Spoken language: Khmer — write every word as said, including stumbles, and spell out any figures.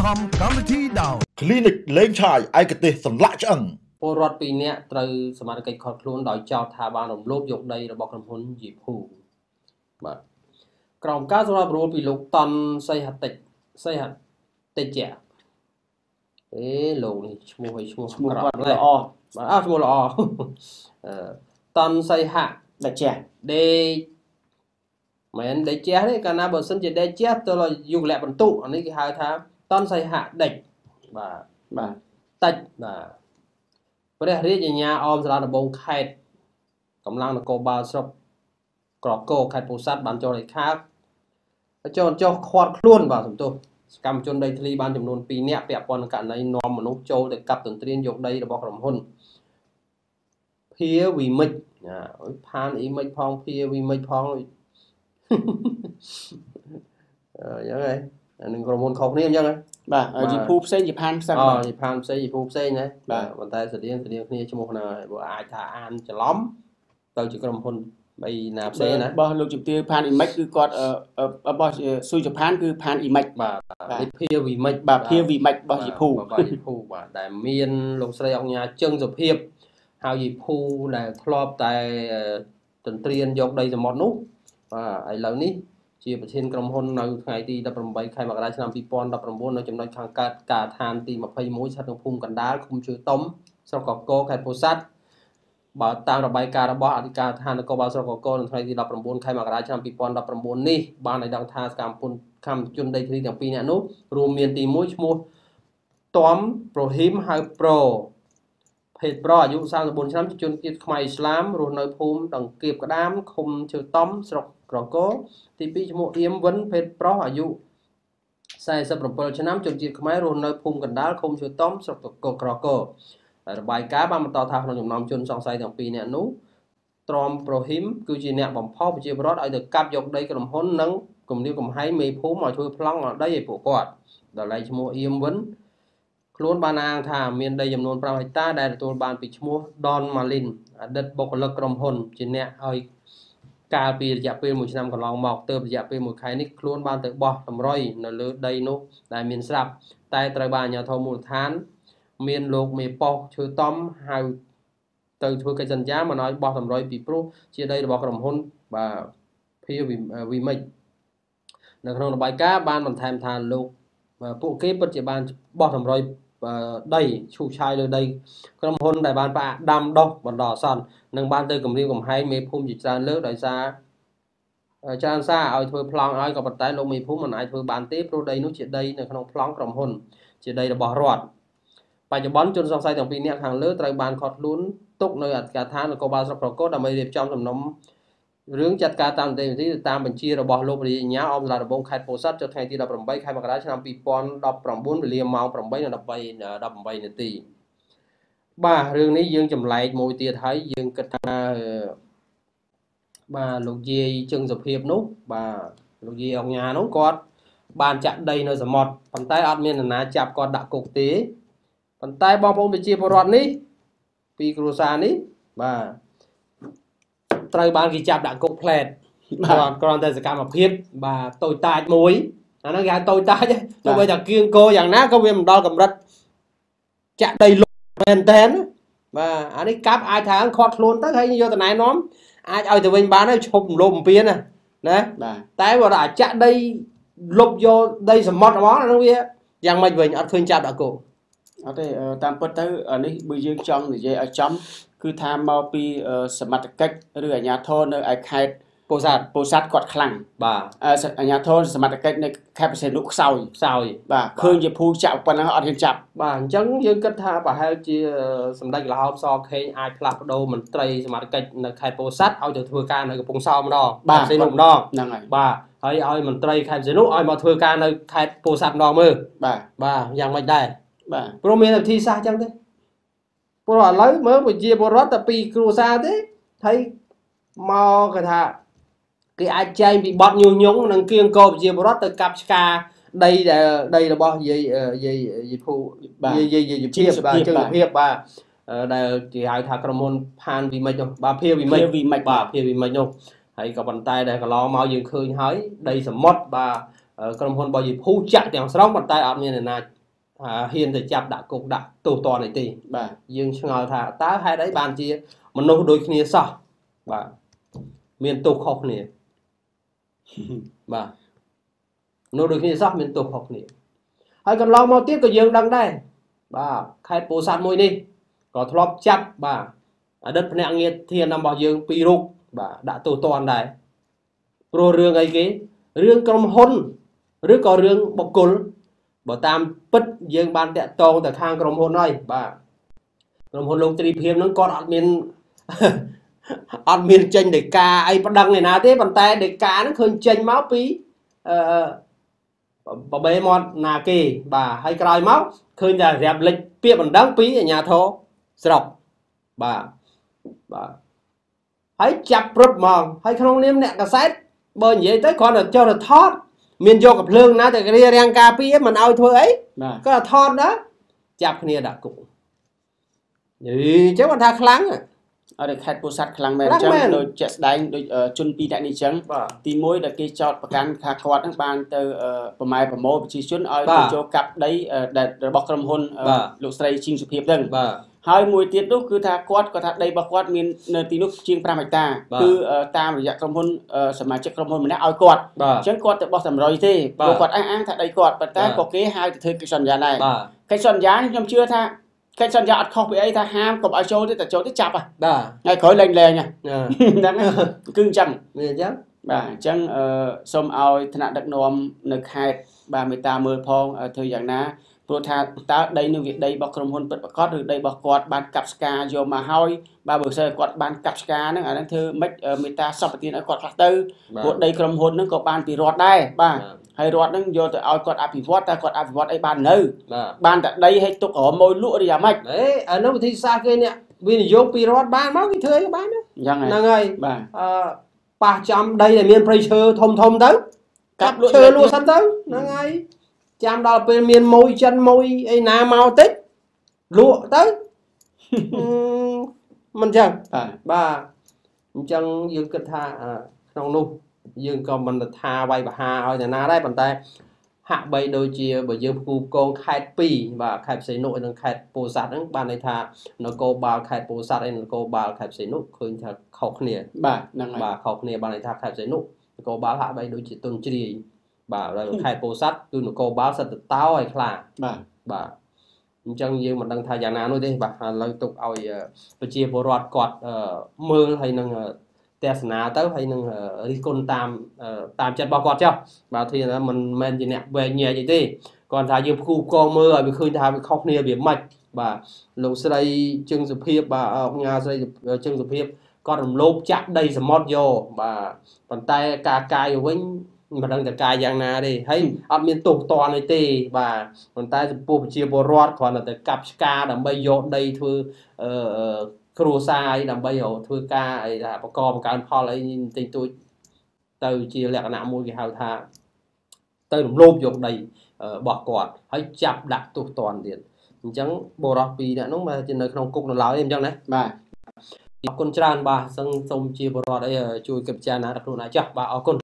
Tom Comedy Down Clinic lên trại ai cái tê sầm lạ chẳng. Bộ luật bị nẹ từสมาชิก khót ខ្លួន ដោយ ចោទ ថា បាន រំលោភ យក ដី របស់ ក្រុមហ៊ុន ជីភូ បាទ ក្រោម ការ សម្របសម្រួល ពី លោក តន់ សីហតិច សីហតិច អេ លោក នេះ ឈ្មោះ ឲ្យ ឈ្មោះឈ្មោះក្រគាត់ ល្អបាទ អើ ឈ្មោះ ល្អ អឺ តន់ សីហតិច ដេក មែន ដេក ទេ កាលណា បើ សិន ជា ដេក ទៅ យុគលៈ បន្ទុ អានេះ គេ ហៅ ថា តន់ សីហតិច បាទបាទតិច បាទ ព្រះរាជអាជ្ញាអមសាលាដំបងខេត្តកម្លាំងនគរបាលស្រុកក្រកោខេត្តពោធិ៍សាត់បានចូលលេខាចូលចុះខាត់ខ្លួនបាទសំទោសសកម្មជនដីធ្លីបានចំនួនពីរនាក់ពាក់ព័ន្ធនឹងករណីនាំមនុស្សចូលទៅកាប់ទន្ទ្រានយកដីរបស់ក្រុមហ៊ុនភាវិមិចណាអើយផានអ៊ីមិចផងភាវិមិចផងអឺយ៉ាងហ្នឹងអានឹងក្រុមហ៊ុនខុសគ្នាអញ្ចឹងហ៎បាទជីភូផ្សេងជីផានផ្សេងអូជីផានផ្សេងជីភូផ្សេងណាបាទប៉ុន្តែស្តៀងស្តៀងគ្នាឈ្មោះហ្នឹងហើយបើអាចថាអានច្រឡំទៅជាក្រុមហ៊ុនបីណាផ្សេងណារបស់លោកជំទាវផានអ៊ីមិចគឺគាត់របស់ស៊ុយជផានគឺផានអ៊ីមិចបាទនេះភាវិមិចបាទភាវិមិចរបស់ជីភូបាទជីភូបាទដែលមានលោកស្រីអង្គញាជឹងសុភាពហើយជីភូដែលធ្លាប់តែទន្ទ្រានយកដីសមុទ្រនោះបាទឥឡូវនេះជាប្រធានក្រុមហ៊ុននៅថ្ងៃទីដប់ប្រាំបីខែមករាឆ្នាំពីរពាន់ដប់ប្រាំបួននៅចំណុចខាងកើតកាឋានទីម្ភៃមួយស្ថិតនៅភូមិកណ្ដាលឃុំជើតុំស្រុកកកោខេត្តពោធិ៍សាត់បើតាមរបាយការណ៍របស់អធិការឋាននគរបាលស្រុកកកោនៅថ្ងៃទីដប់ប្រាំបួនខែមករាឆ្នាំពីរពាន់ដប់ប្រាំបួននេះបានឲ្យដឹងថាសកម្មជនកម្មជនដីធ្លីទាំងពីរនាក់នោះរួមមានទីមួយឈ្មោះតំប្រូហ៊ីមហៅប្រូភេទប្រុសអាយុសាមសិបបួនឆ្នាំជាជនជាតិខ្មែរអ៊ីស្លាមរស់នៅភូមិដង្កៀបក្តាមឃុំជើតុំស្រុកក្រកោទីពីរឈ្មោះអៀមវិនភេទប្រុសអាយុសែសិបប្រាំbảyឆ្នាំជនជាតិខ្មែររស់នៅភូមិកណ្ដាលឃុំជើតុំស្រុកក្រកោរបាយការណ៍បានបន្តថាក្នុងចំណោមជនសង្ស័យទាំងពីរនាក់នោះត្រមប្រូហ៊ីមគឺជាអ្នកបំផុសប្រជាពលរដ្ឋឲ្យទៅកាប់យកដីក្រុមហ៊ុននិងគំរាមកំហែងមេភូមិឲ្យធ្វើប្លង់ដីឲ្យពួកគាត់ដល់ឡែកឈ្មោះអៀមវិនខ្លួនបានអាងថាមានដីចំនួន5ហិកតាដែលទទួលបានពីឈ្មោះដនម៉ាលីនអតីតបុគ្គលិកក្រុមហ៊ុនជាអ្នកឲ្យកាលពីរយៈពេលមួយឆ្នាំកន្លងមកទើបរយៈពេលមួយខែនេះខ្លួនបានទៅបោះតម្រុយនៅលើដីនោះដែលមានស្រាប់តែត្រូវបានអាជ្ញាធរមូលដ្ឋានមានលោកមេប៉ុសឈើតំហៅទៅធ្វើកិច្ចសន្យាមិនឲ្យបោះតម្រុយពីព្រោះជាដីរបស់ក្រុមហ៊ុនបាទភាវិមិចនៅក្នុងរបាយការណ៍បានបន្ថែមថាលោកពួកគេពិតជាបានបោះតម្រុយដីឈូសឆាយលើដីក្រុមហ៊ុនដែលបានផ្អាកដាំដុះបណ្ដោះអាសន្ននិងបានទៅគម្រាមកំហែងមេភូមិជាច្រើនលើកដោយសារច្រើនសារឲ្យធ្វើប្លង់ឲ្យក៏ប៉ុន្តែលោកមេភូមិមិនអាចធ្វើបានទេព្រោះដីនោះជាដីនៅក្នុងប្លង់ក្រុមហ៊ុនជាដីរបស់រដ្ឋបច្ចុប្បន្នជនសង្ស័យទាំងពីរនាក់ខាងលើត្រូវបានឃាត់ខ្លួនទុកនៅអធិការឋាននគរបាលស្រុកក្រកោដើម្បីរៀបចំសំណុំរឿងចាត់ការតាមនីតិវិធីតាមបញ្ជារបស់លោករាជអាជ្ញាអមសាលាដំបងខេត្តពោធិ៍សាត់ចុះថ្ងៃទីដប់ប្រាំបីខែមករាឆ្នាំពីរពាន់ដប់ប្រាំបួនវេលាម៉ោង ប្រាំបី ដប់ប្រាំនាទីបាទរឿងនេះយើងចម្លែកមួយទៀតហើយយើងគិតថាបាទលោកយាយជឹងសុភាពនោះបាទលោកយាយអង្គញានោះគាត់បានចាក់ដីនៅសមុទ្រប៉ុន្តែអត់មាននរណាចាប់គាត់ដាក់គុកទេប៉ុន្តែបងប្អូនប្រជាពលរដ្ឋនេះពីគ្រួសារនេះបាទត្រូវបានគេចាប់ដាក់គុកផ្លែតគាត់គ្រាន់តែសកម្មភាពបាទតូចតាចមួយអាហ្នឹងគេហៅតូចតាចទោះបីតែគៀងគោយ៉ាងណាក៏វាមិនដល់កម្រិតចាក់ដីលុបមែនតើបាទអានេះកាប់អាចថាខាត់ខ្លួនទៅហើយយកទៅណែនាំអាចឲ្យទៅវិញបានហើយឈប់រំលោភបំពានណាណាតែបើថាចាក់ដីលុបយកដីសមុទ្រហ្មងអានោះវាយ៉ាងម៉េចវិញអត់ឃើញចាប់ដាក់គុកអត់ទេតាមពិតទៅនេះបើយើងចង់និយាយឲ្យចំគឺថាមកពីសមត្ថកិច្ចឬអាជ្ញាធរនៅឯខេត្តពោធិ៍សាត់ពោធិ៍សាត់គាត់ខ្លាំងបាទអាជ្ញាធរសមត្ថកិច្ចនៅខេត្តបរសេនុខ្សោយខ្សោយបាទឃើញជាភូចាក់ប៉ុណ្ណឹងអត់ហ៊ានចាប់បាទអញ្ចឹងយើងគិតថាប្រហែលជាសម្ដេចលហោបសខេងអាចផ្លាស់ប្ដូរមន្ត្រីសមត្ថកិច្ចនៅខេត្តពោធិ៍សាត់ឲ្យទៅធ្វើការនៅកំពង់សោមម្ដងបរសេនុម្ដងហ្នឹងហើយបាទហើយឲ្យមន្ត្រីខេត្តបរសេនុឲ្យមកធ្វើការនៅខេត្តពោធិ៍សាត់ម្ដងមើលបាទបាទយ៉ាងម៉េចដែរបាទព្រោះមានវិធីសាស្ត្រអញ្ចឹងទេព្រោះឥឡូវមើលប្រជាពលរដ្ឋតែពីរគ្រួសារទេហើយមកគេថាគេអាចចែងពីបទញុះញង់និងគៀងគរប្រជាពលរដ្ឋទៅកាប់ឆ្ការដីដែលដីរបស់យាយយាយយាយភូយាយយាយយាយភាពបាទជើងភាពបាទដែលគេហៅថាក្រុមហ៊ុនផានវិមិចនោះបាទភាវិមិចបាទភាវិមិចនោះហើយក៏ប៉ុន្តែដែលកន្លងមកយើងឃើញហើយដីសមុទ្របាទក្រុមហ៊ុនរបស់យាយភូចាក់ទាំងស្រុងប៉ុន្តែអត់មានអ្នកណា hiền thì chập đã cục đã tù toàn này tì bà dương ngờ thả tá hai đấy bàn chia mà nô đôi kia sao bà miền tục học nè bà nô đôi kia sao miền tục học nè hay còn lo mau tiếp cái dương đằng đây bà khai bố sát môi đi có thọp chập bà ở đất nè nghe thiên nằm bảo dương pi rục bà đã tù toàn này rồi rương ấy cái rương cầm hôn rước có rương bọc cồn bảo tam bứt dương ban tẹt to từ khang cầm hôn này bà cầm hôn lông tri phim nó còn ăn miên ăn miên chênh để ca ai bắt đăng này nào thế bàn tay để cá nó khơi chênh máu pí bà bê mòn nà kì bà hay cài máu khơi nhà dẹp lịch pia bằng đăng pí ở nhà thô sọc bà bà hãy chặt rụp mòn hay không nêm nè cả xét bởi vậy tới còn là cho là thoát miền vô gặp lương ná thì cái riêng cà phê mình ao thôi ấy có là thoát đó chặt kia đã cũng gì chứ còn tha kháng à ở đây khai bố sát kháng men chẳng đôi chạy đánh đôi chun pi đại đi chẳng thì mỗi là cái chọtประกัน khá quạt các bạn từ bờ mai bờ mô chỉ chuyên ở chỗ cặp đấy để bọc cầm hôn lục sấy chinh sụp hiệp đừng hai mùi tiết lúc cứ tha quát có tha đây bọc quát miền nơi tí lúc chiên pram hải ta cứ ta mà dạ cầm hôn sầm mai chiếc cầm hôn mình đã ao quạt chẳng quát từ bọc sầm rồi thế bọc quạt ăn ăn tha đây quạt và ta có kế hai thời cái sòn giá này cái sòn giá nhưng chưa tha cái sòn giá không bị ấy tha ham còn ao châu thế ta châu thế chập à ngay khói lên lên nha cưng chậm bà chẳng xôm ao thằng đặc nôm nực hai ba mươi ta mười phong thời gian ná pro tha ta đây nơi việc đây bọc cầm hôn bật bọc được đây bọc quạt ban cặp ska vô mà hoi ba bữa sau quạt ban cặp ska nó ở đây thư mấy meta sắp tiền ở quạt tư của đây cầm hôn nó có ban bị rọt đây ba hay rọt nó vô từ ao quạt áp bị vót ta quạt áp vót ấy ban nữ ban tại đây hay tục ở môi lụa đi à mày đấy ở nó thì xa kia nè vì vô bị rọt ban máu cái thứ cái bán đó là ngay ba trăm đây là miền pressure thông thông tới cặp chơi luôn sẵn tới là ngay chăm đó bên miền môi chân môi ấy na mau tích lụa tới mình chẳng ba chân dương kịch tha trong nu dương còn mình tha bay bà hà ở nhà na đấy bàn tay hạ bay đôi chia bởi dương khu con khai pi và khai xây nội đang khai bồ sát đó ban này tha nó cô bà khai bồ sát đây nó cô bà khai xây nội khơi thật khóc nè bà bà khóc nè bà này tha khai xây nội cô bà hạ bay đôi chia tôn chi bà rồi khai bồ sát tôi nó cô bà sát táo hay là bà bà chân dương mình đang thay giả nào nữa đi bà lấy tục oi chia bồ rọt cọt mưa hay năng test ná tới hay năng đi con tam tam chân bao quạt cho bảo thì là mình men gì nè về nhẹ vậy đi còn thay dương khu con mưa bị khơi thay bị khóc nia bị mạch bà lục xây chân sụp hiệp bà ông nhà xây chân sụp hiệp còn lốp chặt đây sẽ mót vô bà bàn tay cà cài với mà đang tại cài dạng nào đi thấy ở miền tục toàn này tì và bàn tay bộ chia bộ rót còn là tại cặp ska đầm bay vô đây thưa cua sai đầm bay vô thưa ca ấy là bà con cả họ lấy tình tôi từ chia lẹo nạm mua cái hào tha từ đồng lốp vô đây bỏ quạt hãy chập đặt tục toàn điện chẳng bộ rót vì đã nó mà trên nơi không cục nó láo em chẳng đấy bà con tràn bà sân sông chia bộ rót đây chui kịp cha ná đặt luôn này chắc bà ở con